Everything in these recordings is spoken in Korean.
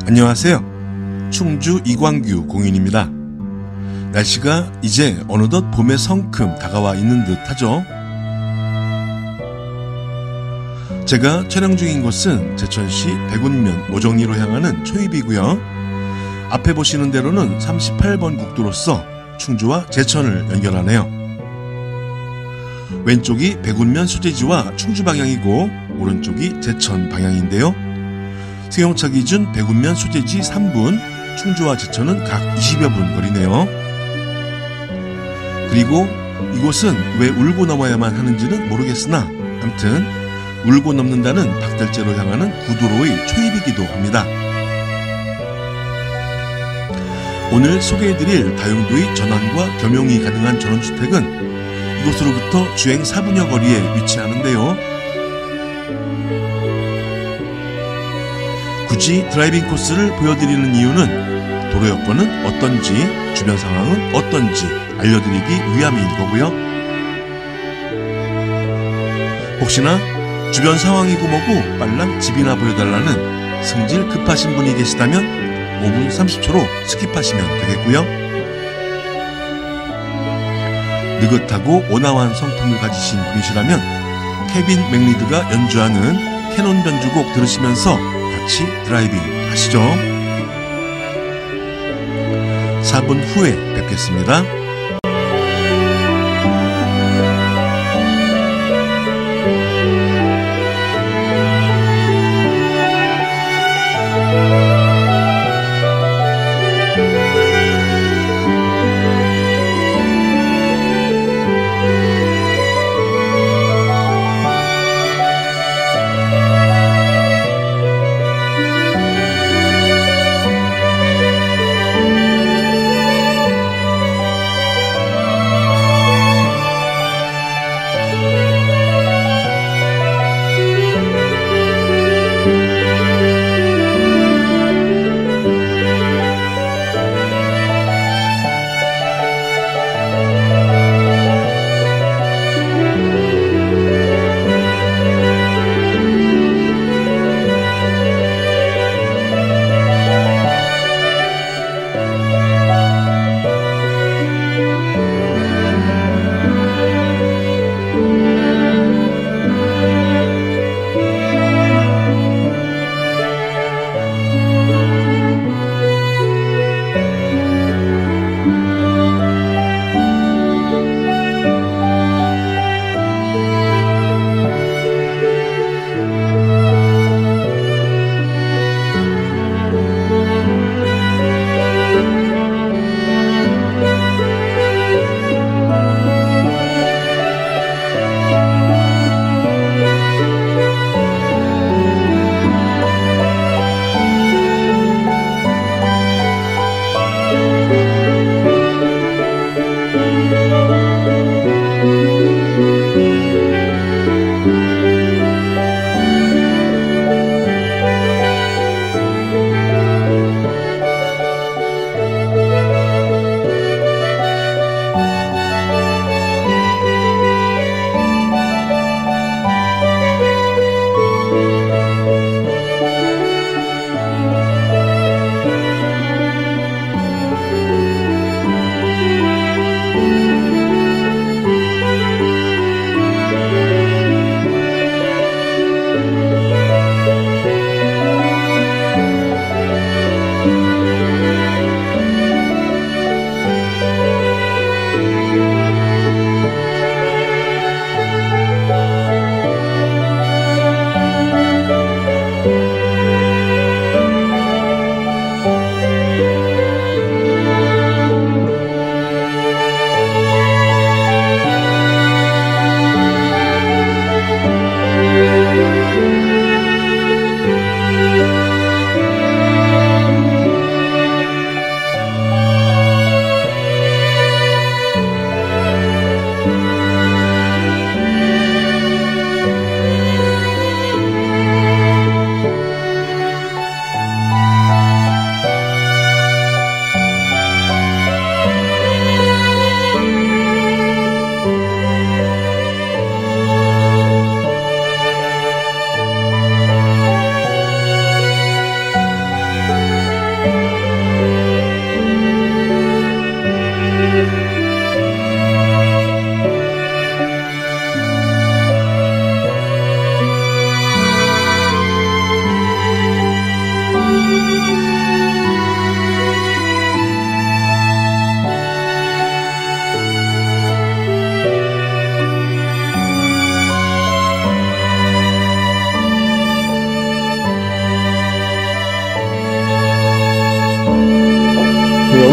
안녕하세요. 충주 이광규 공인입니다. 날씨가 이제 어느덧 봄의 성큼 다가와 있는 듯 하죠. 제가 촬영 중인 곳은 제천시 백운면 모정리로 향하는 초입이고요. 앞에 보시는 대로는 38번 국도로서 충주와 제천을 연결하네요. 왼쪽이 백운면 소재지와 충주 방향이고 오른쪽이 제천 방향인데요. 승용차 기준 백운면 소재지 3분, 충주와 제천은 각 20여 분 거리네요. 그리고 이곳은 왜 울고 넘어야만 하는지는 모르겠으나 아무튼 울고 넘는다는 박달재로 향하는 구도로의 초입이기도 합니다. 오늘 소개해드릴 다용도의 전환과 겸용이 가능한 전원주택은 이곳으로부터 주행 4분여 거리에 위치하는데요. 굳이 드라이빙 코스를 보여드리는 이유는 도로 여건은 어떤지, 주변 상황은 어떤지 알려드리기 위함인 거고요. 혹시나 주변 상황이고 뭐고 빨랑 집이나 보여달라는 성질 급하신 분이 계시다면 5분 30초로 스킵하시면 되겠고요. 느긋하고 온화한 성품을 가지신 분이시라면 케빈 맥리드가 연주하는 캐논 변주곡 들으시면서 같이 드라이빙 하시죠. 4분 후에 뵙겠습니다.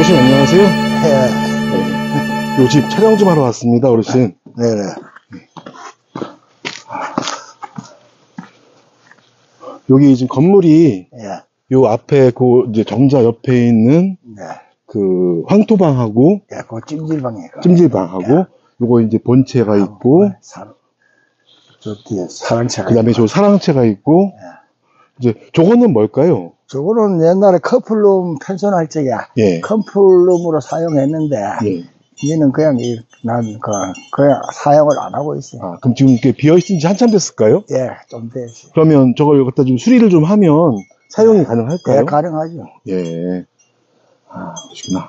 어르신 안녕하세요. 예. 네. 요 집 촬영 좀 하러 왔습니다, 어르신. 네네. 여기 지금 건물이 예. 요 앞에 그 이제 정자 옆에 있는 네. 그 황토방하고 예, 그 찜질방이에요. 찜질방하고 요거 이제 본체가 있고 저 뒤에 사랑채가 그다음에 있고. 저 사랑채가 있고 이제 저거는 뭘까요? 저거는 옛날에 커플룸 펜션할 적에 예. 커플룸으로 사용했는데 예. 얘는 그냥 그냥 사용을 안 하고 있어요. 아, 그럼 지금 이렇게 비어 있은 지 한참 됐을까요? 예, 좀 됐어요. 그러면 저걸 갖다 좀 수리를 좀 하면 사용이 가능할까요? 예, 가능하죠. 예. 아, 그러시구나.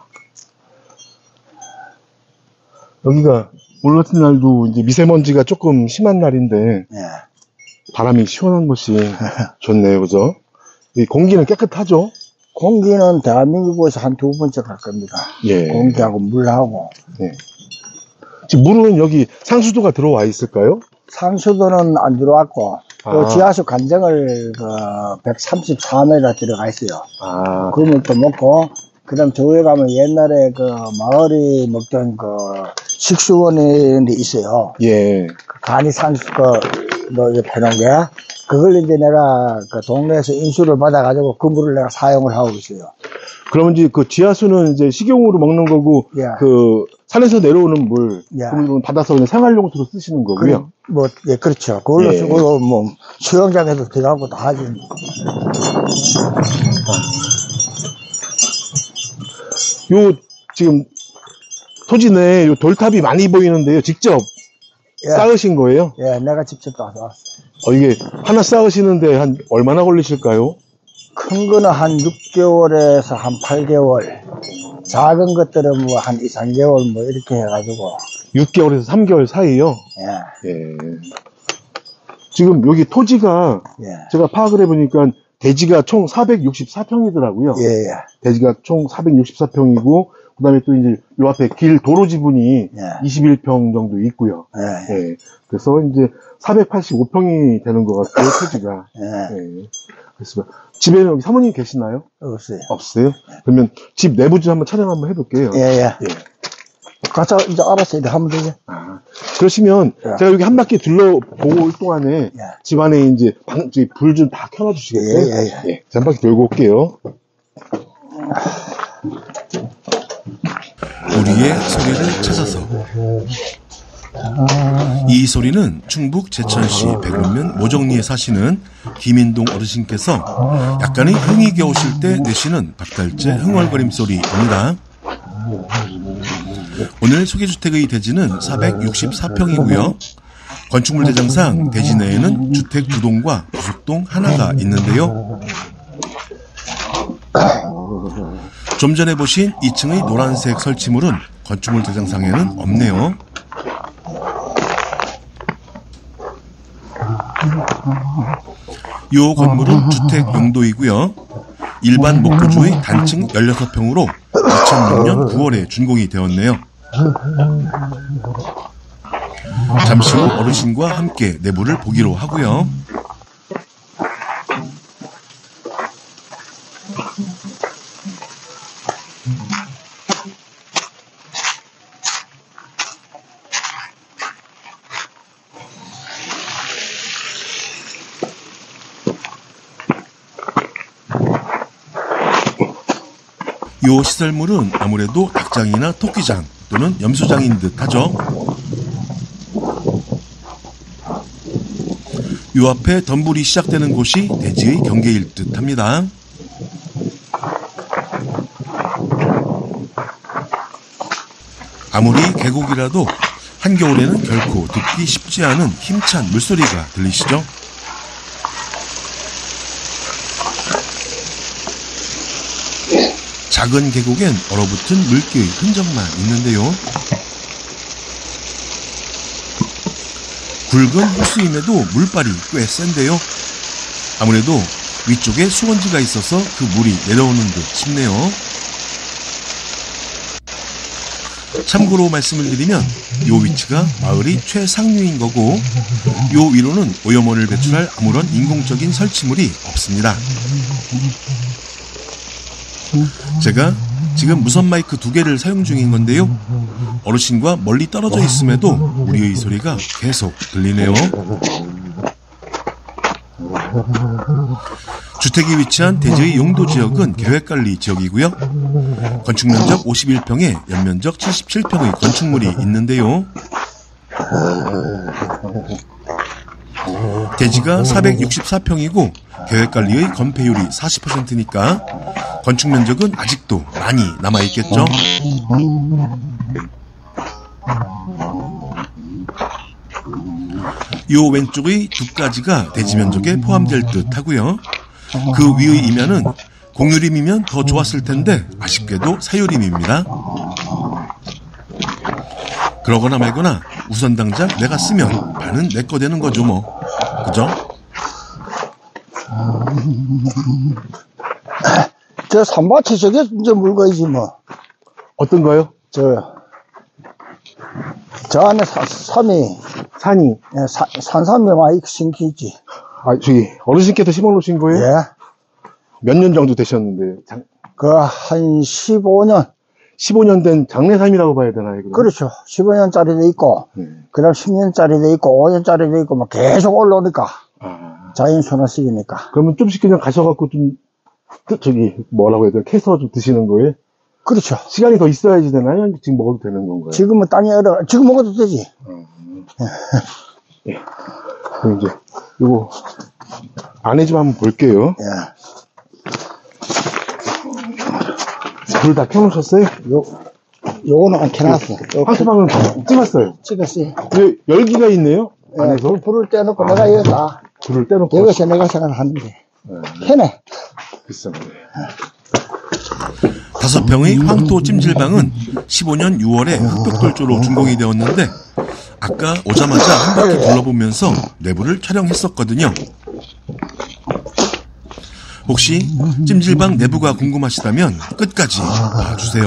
여기가 오늘 같은 날도 이제 미세먼지가 조금 심한 날인데 예. 바람이 시원한 곳이 좋네요, 그죠? 이 공기는 깨끗하죠? 공기는 대한민국에서 한 두 번째 갈 겁니다. 예. 공기하고 물하고. 예. 지금 물은 여기 상수도가 들어와 있을까요? 상수도는 안 들어왔고, 아. 또 지하수 관정을 134m 들어가 있어요. 아, 그 물도 먹고, 그 다음 저기 가면 옛날에 마을이 먹던 식수원이 있어요. 예. 간이 상수, 옆에 놓은 게. 그걸 이제 내가 동네에서 인수를 받아가지고 그 물을 내가 사용을 하고 있어요. 그러면 이제 그 지하수는 이제 식용으로 먹는 거고, 예. 그 산에서 내려오는 물, 예. 그 물은 받아서 그냥 생활용수로 쓰시는 거고요. 예, 그렇죠. 그걸로 예. 쓰고, 수영장에도 들어가고 다 하지. 요, 지금, 토지 내에 요 돌탑이 많이 보이는데요. 직접 예. 쌓으신 거예요? 예, 내가 직접 따서 왔어요. 이게 하나 쌓으시는데 한 얼마나 걸리실까요? 큰 거는 한 6개월에서 한 8개월. 작은 것들은 한 2, 3개월 이렇게 해가지고. 6개월에서 3개월 사이요? 예, 예. 지금 여기 토지가 예, 제가 파악을 해보니까 대지가 총 464평이더라고요. 예, 예. 대지가 총 464평이고, 그 다음에 또 이제 요 앞에 길 도로 지분이 예. 21평 정도 있고요. 예, 예. 그래서 이제 485평이 되는 것 같아요, 토지가. 예. 예. 그래서 집에는 여기 사모님 계시나요? 없어요. 없어요? 그러면 집 내부 좀 한번 촬영 한번 해볼게요. 예, 예. 예. 가서 이제 알았어요. 이제 하면 되죠. 아, 그러시면 예. 제가 여기 한 바퀴 둘러보고 올 동안에 예. 집 안에 이제 불 좀 다 켜놔주시겠어요? 예, 예, 예. 제가 한 바퀴 돌고 올게요. 우리의 소리를 찾아서. 이 소리는 충북 제천시 백운면 모정리에 사시는 김인동 어르신께서 약간의 흥이 겨우실 때 내시는 박달재 흥얼거림 소리입니다. 오늘 소개주택의 대지는 464평이고요. 건축물 대장상 대지 내에는 주택 2동과 부속동 하나가 있는데요. 좀 전에 보신 2층의 노란색 설치물은 건축물 대장상에는 없네요. 이 건물은 주택 용도이고요. 일반 목조주의 단층 16평으로 2006년 9월에 준공이 되었네요. 잠시 후 어르신과 함께 내부를 보기로 하고요. 이 시설물은 아무래도 닭장이나 토끼장 또는 염소장인 듯 하죠. 요 앞에 덤불이 시작되는 곳이 대지의 경계일 듯 합니다. 아무리 계곡이라도 한겨울에는 결코 듣기 쉽지 않은 힘찬 물소리가 들리시죠? 작은 계곡엔 얼어붙은 물기의 흔적만 있는데요. 굵은 호수임에도 물발이 꽤 센데요. 아무래도 위쪽에 수원지가 있어서 그 물이 내려오는 듯 싶네요. 참고로 말씀을 드리면 요 위치가 마을이 최상류인 거고 요 위로는 오염원을 배출할 아무런 인공적인 설치물이 없습니다. 제가 지금 무선 마이크 2개를 사용 중인 건데요. 어르신과 멀리 떨어져 있음에도 우리의 소리가 계속 들리네요. 주택이 위치한 대지의 용도 지역은 계획관리 지역이고요. 건축 면적 51평에 연면적 77평의 건축물이 있는데요. 대지가 464평이고 계획관리의 건폐율이 40%니까 건축 면적은 아직도 많이 남아있겠죠. 요 왼쪽의 두 가지가 대지 면적에 포함될 듯 하고요. 그 위의 이면은 공유림이면 더 좋았을 텐데 아쉽게도 사유림입니다. 그러거나 말거나 우선 당장 내가 쓰면 반은 내 거 되는 거죠 뭐. 그죠? 저 산밭이 저게 이제 물건이지 뭐. 어떤 거요? 저 안에 산이, 산이. 산삼이 많이 심기지. 아, 저기, 어르신께서 심어놓으신 거예요? 예. 몇 년 정도 되셨는데, 한 15년. 15년 된 장례삼이라고 봐야 되나요? 그럼? 그렇죠. 15년짜리도 있고, 그 다음 10년짜리도 있고, 5년짜리도 있고, 막 계속 올라오니까. 자연 순환식이니까. 그러면 좀씩 그냥 가셔갖고 좀, 저기, 뭐라고 해야 되나, 캐서 좀 드시는 거예요? 그렇죠. 시간이 더 있어야지 되나요? 아니면 지금 먹어도 되는 건가요? 지금은 땅이 지금 먹어도 되지. 예. 그럼 이제, 요거, 안에 좀 한번 볼게요. 예. 불 다 켜놓으셨어요? 요거는 안 켜놨어. 한수방은 찍었어요. 찍었어요. 근데 열기가 있네요? 안에서? 불을 떼놓고 내가 여기다. 불을 떼놓고. 여기서 내가 생각하는데. 켜네. 비싼 거예요. 5평의 황토 찜질방은 15년 6월에 흑백돌조로 준공이 되었는데 아까 오자마자 한 바퀴 둘러보면서 내부를 촬영했었거든요. 혹시 찜질방 내부가 궁금하시다면 끝까지 봐주세요.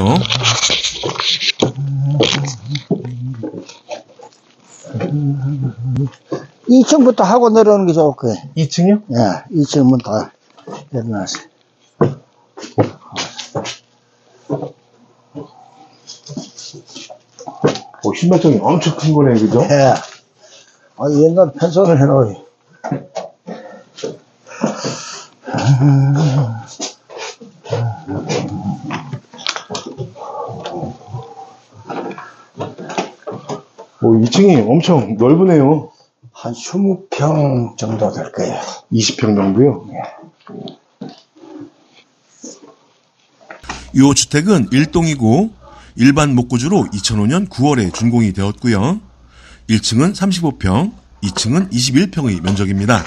2층부터 하고 내려오는 게 좋을 거예요. 2층이요? 예, 2층은 다 내려놨어요. 신발장이 엄청 큰 거네, 그죠? 예. 옛날 펜션을 해놓으요. 오, 2층이 엄청 넓으네요. 한 20평 정도 될 거예요. 20평 정도요? 이 주택은 1동이고 일반 목고주로 2005년 9월에 준공이 되었고요. 1층은 35평, 2층은 21평의 면적입니다.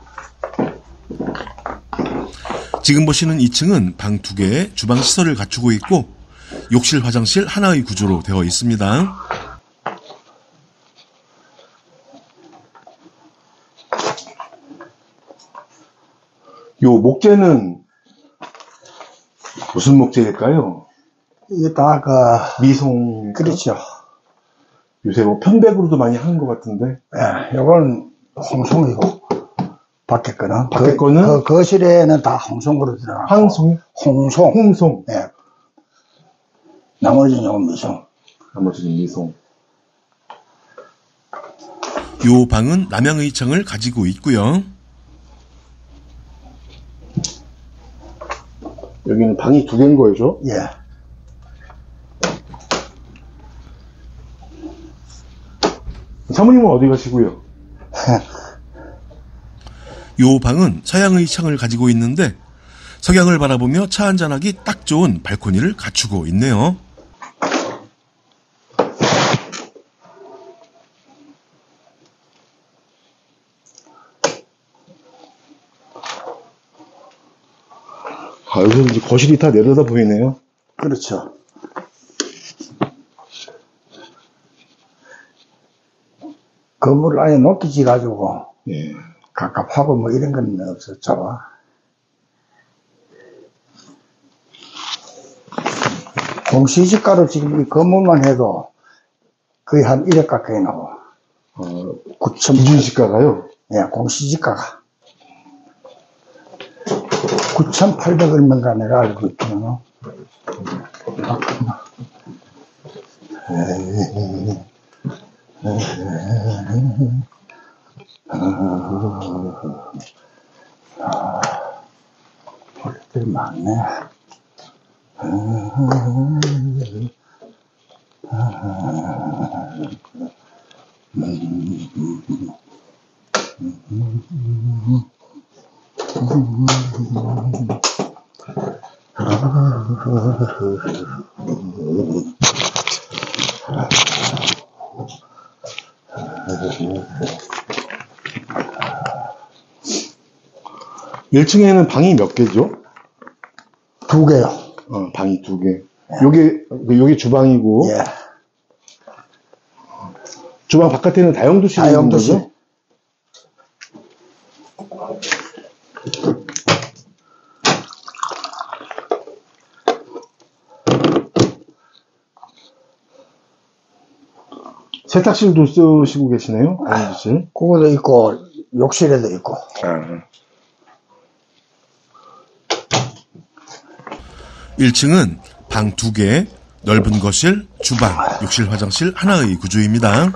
지금 보시는 2층은 방 2개에 주방 시설을 갖추고 있고 욕실, 화장실 하나의 구조로 되어 있습니다. 요 목재는 무슨 목재일까요? 이게 다 미송. 그렇죠. 요새 뭐 편백으로도 많이 하는 것 같은데. 예, 요건 홍송이고, 밖에 거는. 밖에 거는? 거실에는 다 홍송으로 들어가고. 황송? 홍송. 홍송. 예. 나머지는 요건 미송. 나머지는 미송. 이 방은 남향의 창을 가지고 있고요. 여기는 방이 2개인 거죠? 예. 사모님은 어디 가시고요? 이 방은 서양의 창을 가지고 있는데 석양을 바라보며 차 한잔하기 딱 좋은 발코니를 갖추고 있네요. 여기서 이제 거실이 다 내려다 보이네요. 그렇죠. 건물을 아예 높게 지어가지고, 예. 갑갑하고 뭐 이런 건 없었죠. 공시지가로 지금 이 건물만 해도 거의 한 1억 가까이 나와. 9천. 기준시가가요? 예, 공시지가가. 9,800 얼마인가 내가 알고 있거든요. 벌레들이 많네. 일 1층에는 방이 몇 개죠? 2개요. 방이 2개. 요게 주방이고, 예. 주방 바깥에는 다용도실이 있는 다용도실. 거죠? 세탁실도 쓰시고 계시네요? 다용도실. 그거도 있고, 욕실에도 있고. 1층은 방 2개, 넓은 거실, 주방, 욕실, 화장실 하나의 구조입니다.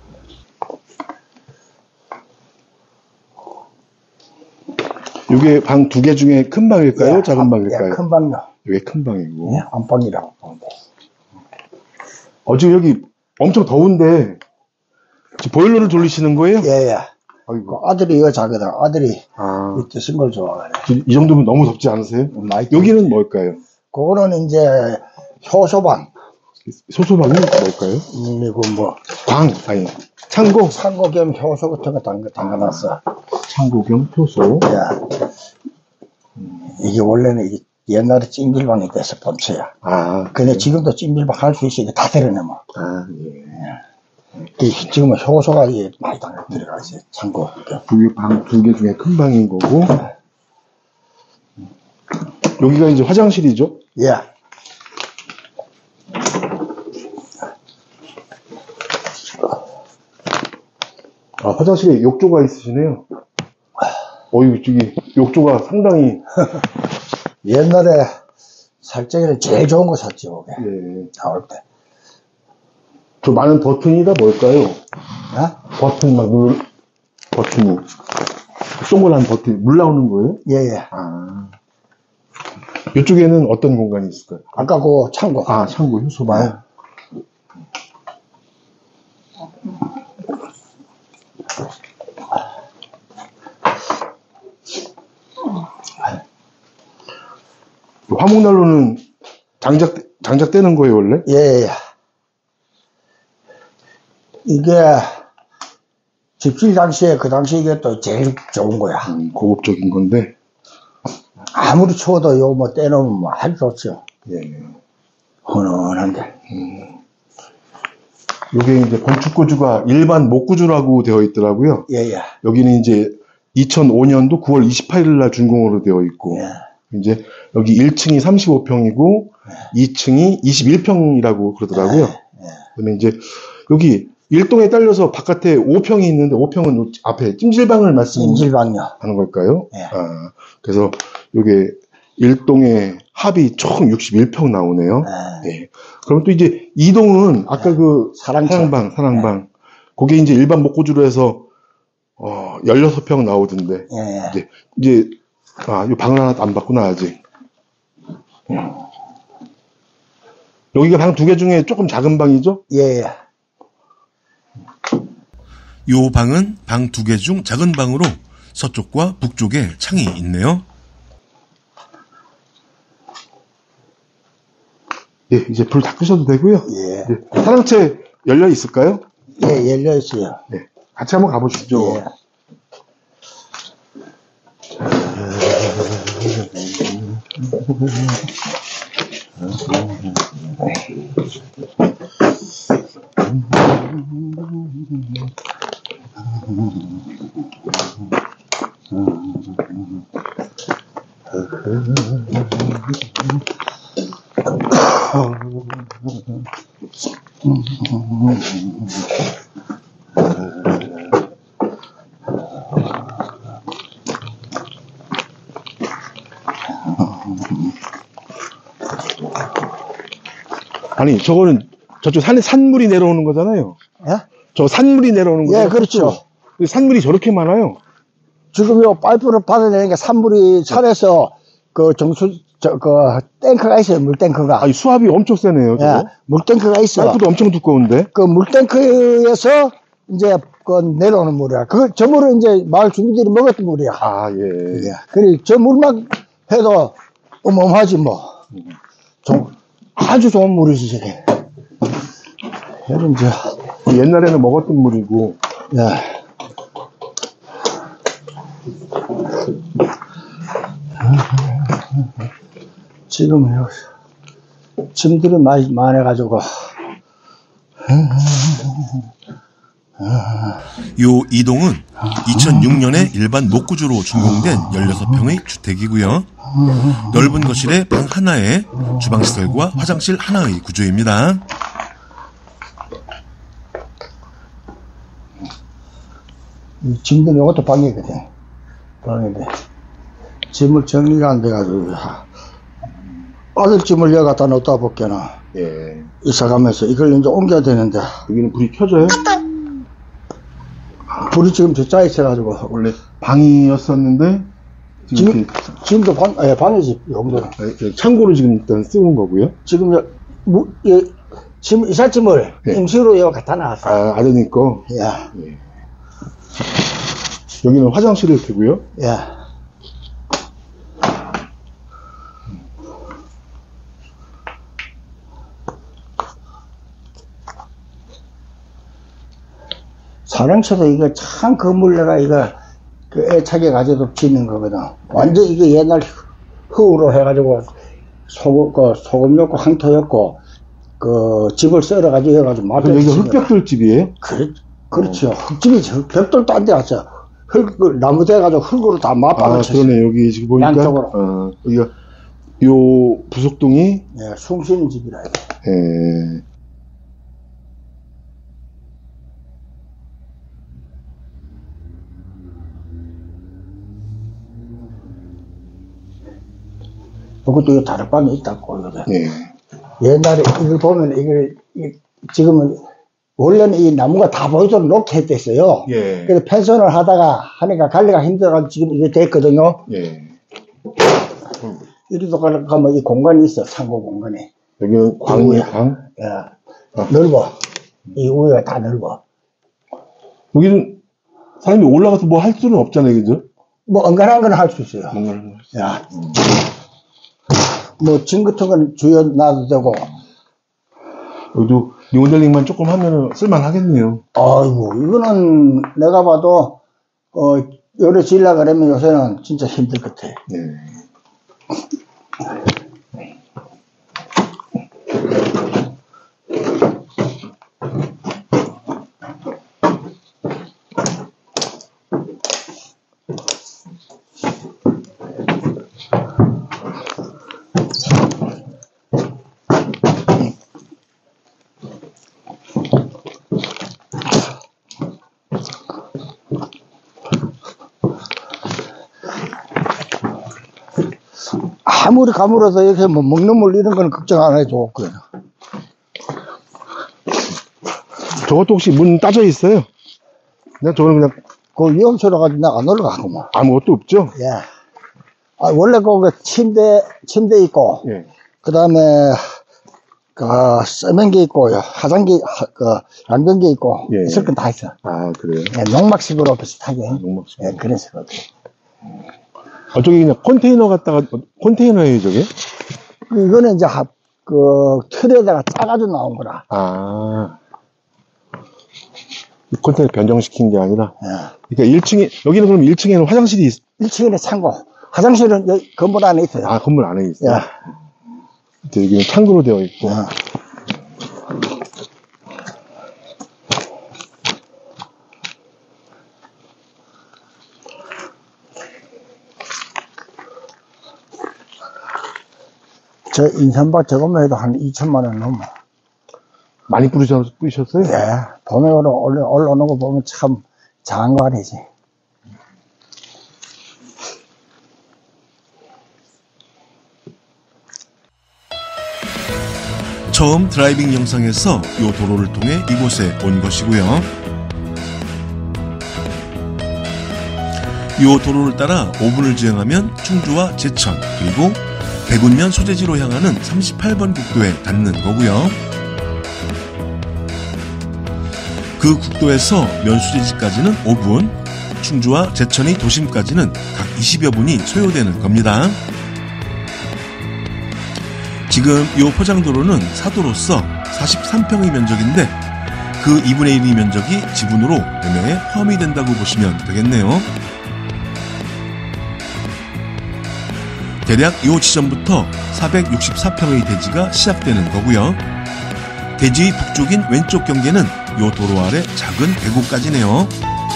요게 방 2개 중에 큰 방일까요? 예, 작은 방일까요? 예, 큰 방요. 요게 큰 방이고. 예, 안방이라고 보면 돼. 지금 여기 엄청 더운데, 지금 보일러를 돌리시는 거예요? 예, 예. 아이고. 그 아들이 이거 자거든. 아들이 아, 이때 쓴걸 좋아하네. 이 정도면 너무 덥지 않으세요? 많이 여기는 뭘까요? 그거는 이제 효소방. 소소방은 뭘까요? 이거 뭐, 아니, 창고? 산고 겸 효소 같은 거 담가놨어. 창고 겸 효소. 예. 이게 원래는 이게 옛날에 찜질방이 돼서 범죄야. 아, 근데 지금도 찜질방 할 수 있으니까 다 때려내면. 아, 예. 지금은 효소가 이게 많이 들어가 있어요. 창고. 그게 방 2개 중에 큰 방인 거고. 여기가 이제 화장실이죠? 예. 화장실에 욕조가 있으시네요. 어이, 저기, 욕조가 상당히, 옛날에 살 적에는 제일 좋은 거 샀죠. 그게. 예. 나올 때. 저 많은 버튼이다 뭘까요? 예? 버튼이. 동그란 버튼, 물 나오는 거예요? 예, 예. 아. 이쪽에는 어떤 공간이 있을까요? 아까 그 창고. 창고, 효소방. 화목난로는 장작되는 거예요, 원래? 예, 예. 이게 집질 당시에 그 당시 이게 또 제일 좋은 거야. 고급적인 건데. 아무리 추워도 요거 뭐 떼놓으면 뭐 아주 좋죠. 예. 훈훈한데. 요게 이제 건축구조가 일반 목구조라고 되어 있더라고요. 예, 예. 여기는 이제 2005년도 9월 28일 날 준공으로 되어 있고, 예. 이제 여기 1층이 35평이고, 2층이 21평이라고 그러더라고요. 예. 그다음에 이제 여기 1동에 딸려서 바깥에 5평이 있는데 5평은 앞에 찜질방을 말씀하는 찜질방요. 걸까요? 예. 그래서 요게 1동에 합이 총 61평 나오네요. 예. 네. 그럼 또 이제 2동은 아까 그 사랑방. 사랑방. 그게 이제 일반 목구조로 해서 16평 나오던데. 예. 이제 요 방을 하나 안 봤구나 아직. 여기가 방 2개 중에 조금 작은 방이죠? 예, 예. 요 방은 방 2개 중 작은 방으로 서쪽과 북쪽에 창이 있네요. 예, 이제 불 다 끄셔도 되고요. 예. 네. 사랑채 열려 있을까요? 예, 열려있어요. 네. 같이 한번 가보시죠. 예. 아니, 저거는 저쪽 산물이 내려오는 거잖아요. 예? 저 산물이 내려오는 거잖아요. 예, 그렇죠. 산물이 저렇게 많아요. 지금 요 파이프를 받아내는 게 산물이 산에서 그 탱크가 있어요, 물탱크가. 아니, 수압이 엄청 세네요. 예, 저거. 물탱크가 있어. 파이프도 엄청 두꺼운데. 그 물탱크에서 이제 그 내려오는 물이야. 저 물은 이제 마을 주민들이 먹었던 물이야. 아, 예. 예. 그래, 저 물만 해도 어마어마하지 뭐. 아주 좋은 물이지, 저게. 얘는 이제, 옛날에는 먹었던 물이고. 예. 지금은 짐들이 많아가지고. 요 이동은 2006년에 일반 목구조로 준공된 16평의 주택이고요. 넓은 거실에 방 하나에 주방시설과 화장실 하나의 구조입니다. 이 짐들이 이것도 방이거든. 방인데. 짐을 정리가 안 돼가지고. 아들 짐을 여기 갖다 놓다 볼게나. 예. 이사 가면서 이걸 이제 옮겨야 되는데. 여기는 불이 켜져요? 불이 지금 저 있어가지고. 원래 방이었었는데, 지금 지금도 방이지, 용도는. 창고로 지금 일단 쓰는 거고요. 지금, 이삿짐을 네. 임시로 여기 갖다 놨어. 아, 아드님 거. 예. 여기는 화장실일 테고요. 예. 사랑처도 이거 참 건물 내가 이거 애착에 가지고 짓는 거거든. 완전 이게 옛날 흙으로 해가지고 소금 넣고 황토 넣고 그 집을 썰어가지고 해가지고 그럼 여기가 흙벽돌 집이에요? 그렇죠. 흙집이죠. 벽돌도 안 돼왔어. 나무 돼가지고 흙으로 다 맞박을 쳤어. 그러네. 여기 지금 보니까. 양쪽으로. 여기가 요 부속동이. 예, 숨 쉬는 집이라. 예. 그것도 이 다락방에 있다고, 이거. 예. 옛날에 이걸 보면 지금은 원래는 이 나무가 다 보이도록 놓게 했댔어요. 예. 그래서 펜션을 하다가 하니까 관리가 힘들어가지고 지금 이게 됐거든요. 예. 이리도 가면 이 공간이 있어, 창고 공간이. 여기는 광의 방. 예. 넓어. 이 위가 다 넓어. 여기는 사람이 올라가서 뭐 할 수는 없잖아요, 그죠? 뭐, 엉간한 건 할 수 있어요. 뭔가를. 야. 뭐, 짐 같은 건 주여 놔도 되고. 여기도 리모델링만 조금 하면은 쓸만하겠네요. 아이고, 이거는 내가 봐도, 여러 지으려고 그러면 요새는 진짜 힘들 것 같아. 네. 아무리 가물어서 이렇게 뭐 먹는 물 이런 건 걱정 안 해도 좋고요. 저것도 혹시 문 따져 있어요? 그냥 저거는 그냥 그 위험처럼 가지고 내가 안 올라가고 뭐. 아무것도 없죠? 예. 아, 원래 거기 침대 있고, 예. 그 다음에, 세면기 있고, 화장기, 양변기 있고, 예. 있을 건 다 있어. 아, 그래요? 예, 농막식으로 비슷하게. 농막식. 예, 그래서 그렇게. 저기 그냥 컨테이너 갖다가, 컨테이너예요, 저게? 이거는 이제, 틀에다가 짜가지고 나온 거라. 아. 이 컨테이너 변경시킨 게 아니라. 예. 그러니까 1층에, 여기는 그럼 1층에는 화장실이 1층에는 창고. 화장실은 여기 건물 안에 있어요. 아, 건물 안에 있어요? 예. 이제 여기는 창고로 되어 있고. 예. 저 인삼밭 저것만 해도 한 2천만 원 넘어. 많이 뿌리셨어요? 예. 봄에 올라오는 거 보면 참 장관이지. 처음 드라이빙 영상에서 이 도로를 통해 이곳에 온 것이고요. 이 도로를 따라 5분을 주행하면 충주와 제천 그리고 백운면 소재지로 향하는 38번 국도에 닿는 거고요. 그 국도에서 면수재지까지는 5분, 충주와 제천이 도심까지는 각 20여 분이 소요되는 겁니다. 지금 이 포장도로는 사도로서 43평의 면적인데 그 2분의 1의 면적이 지분으로 매매에 포함이 된다고 보시면 되겠네요. 대략 이 지점부터 464평의 대지가 시작되는 거고요. 대지의 북쪽인 왼쪽 경계는 이 도로 아래 작은 계곡까지네요.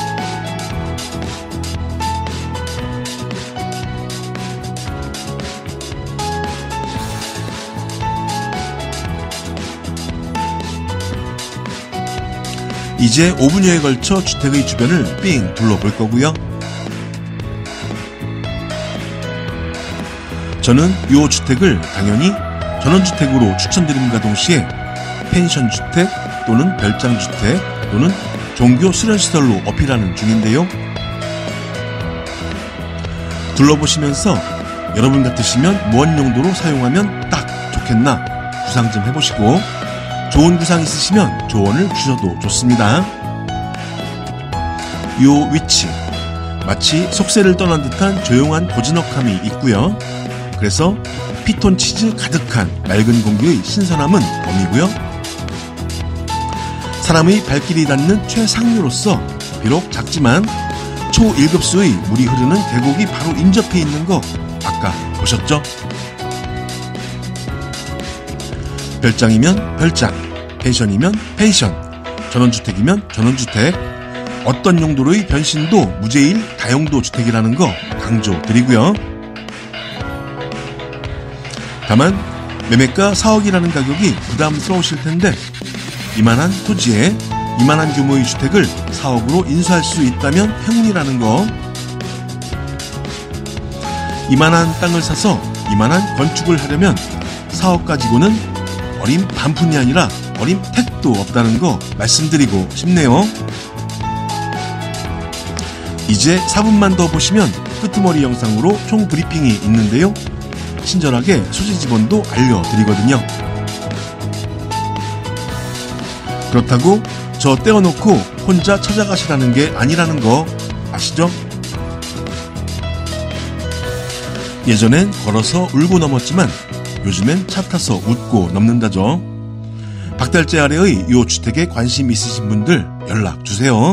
이제 5분여에 걸쳐 주택의 주변을 삥 둘러볼 거고요. 저는 이 주택을 당연히 전원주택으로 추천드림과 동시에 펜션주택 또는 별장주택 또는 종교 수련시설로 어필하는 중인데요. 둘러보시면서 여러분 같으시면 무엇 용도로 사용하면 딱 좋겠나 구상 좀 해보시고 좋은 구상 있으시면 조언을 주셔도 좋습니다. 요 위치 마치 속세를 떠난 듯한 조용한 고즈넉함이 있고요. 그래서 피톤치즈 가득한 맑은 공기의 신선함은 덤이고요. 사람의 발길이 닿는 최상류로서 비록 작지만 초 1급수의 물이 흐르는 계곡이 바로 인접해 있는 거 아까 보셨죠? 별장이면 별장, 펜션이면 펜션, 전원주택이면 전원주택, 어떤 용도로의 변신도 무제일 다용도 주택이라는 거 강조드리고요. 다만 매매가 4억이라는 가격이 부담스러우실 텐데 이만한 토지에 이만한 규모의 주택을 4억으로 인수할 수 있다면 행운이라는 거, 이만한 땅을 사서 이만한 건축을 하려면 4억 가지고는 어림 반푼이 아니라 어림 택도 없다는 거 말씀드리고 싶네요. 이제 4분만 더 보시면 끄트머리 영상으로 총 브리핑이 있는데요. 친절하게 소재 지번도 알려드리거든요. 그렇다고 저 떼어놓고 혼자 찾아가시라는 게 아니라는 거 아시죠? 예전엔 걸어서 울고 넘었지만 요즘엔 차 타서 웃고 넘는다죠. 박달재 아래의 이 주택에 관심 있으신 분들 연락 주세요.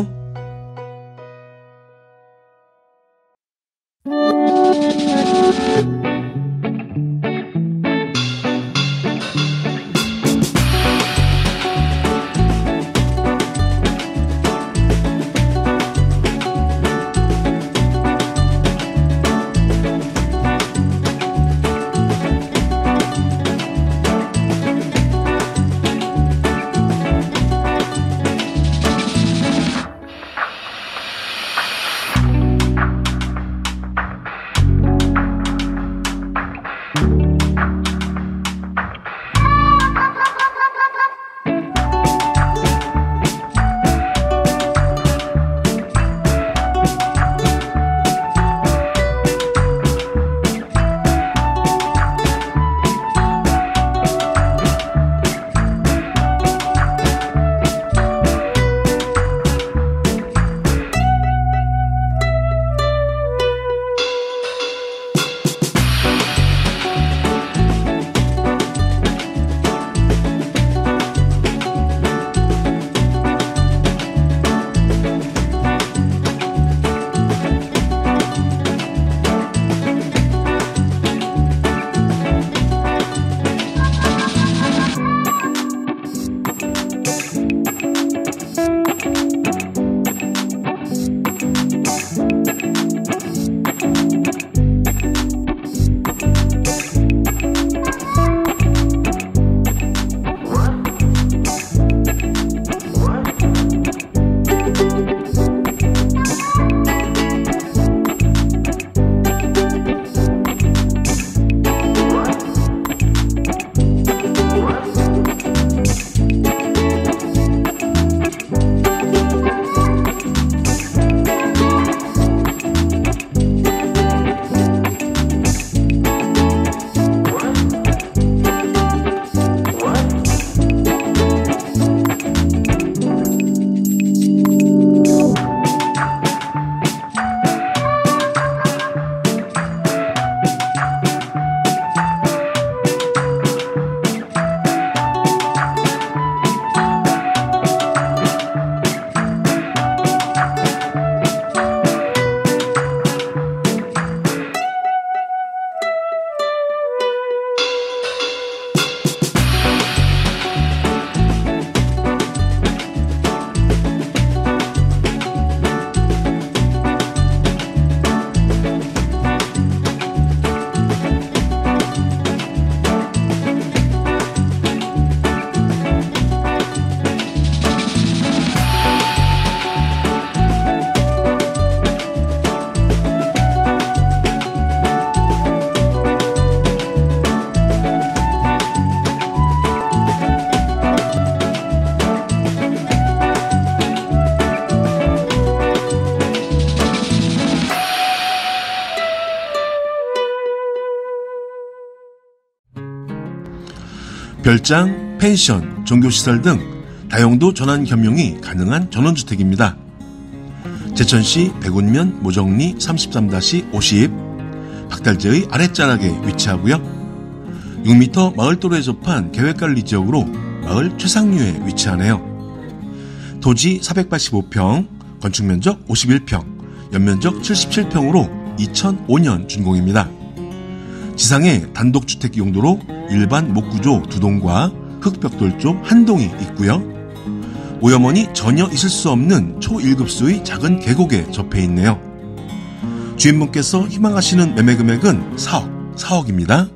별장, 펜션, 종교시설 등 다용도 전환 겸용이 가능한 전원주택입니다. 제천시 백운면 모정리 33-50, 박달재의 아랫자락에 위치하고요. 6m 마을도로에 접한 계획관리지역으로 마을 최상류에 위치하네요. 토지 485평, 건축면적 51평, 연면적 77평으로 2005년 준공입니다. 지상에 단독주택 용도로 일반 목구조 2동과 흙벽돌조 1동이 있고요. 오염원이 전혀 있을 수 없는 초1급수의 작은 계곡에 접해 있네요. 주인분께서 희망하시는 매매 금액은 4억입니다.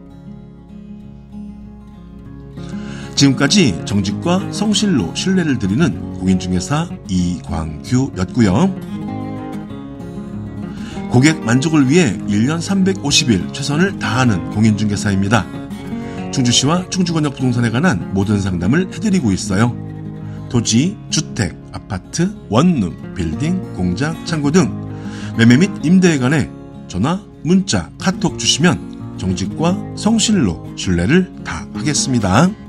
지금까지 정직과 성실로 신뢰를 드리는 공인중개사 이광규였고요. 고객 만족을 위해 1년 350일 최선을 다하는 공인중개사입니다. 충주시와 충주권역 부동산에 관한 모든 상담을 해드리고 있어요. 토지, 주택, 아파트, 원룸, 빌딩, 공장, 창고 등 매매 및 임대에 관해 전화, 문자, 카톡 주시면 정직과 성실로 신뢰를 다하겠습니다.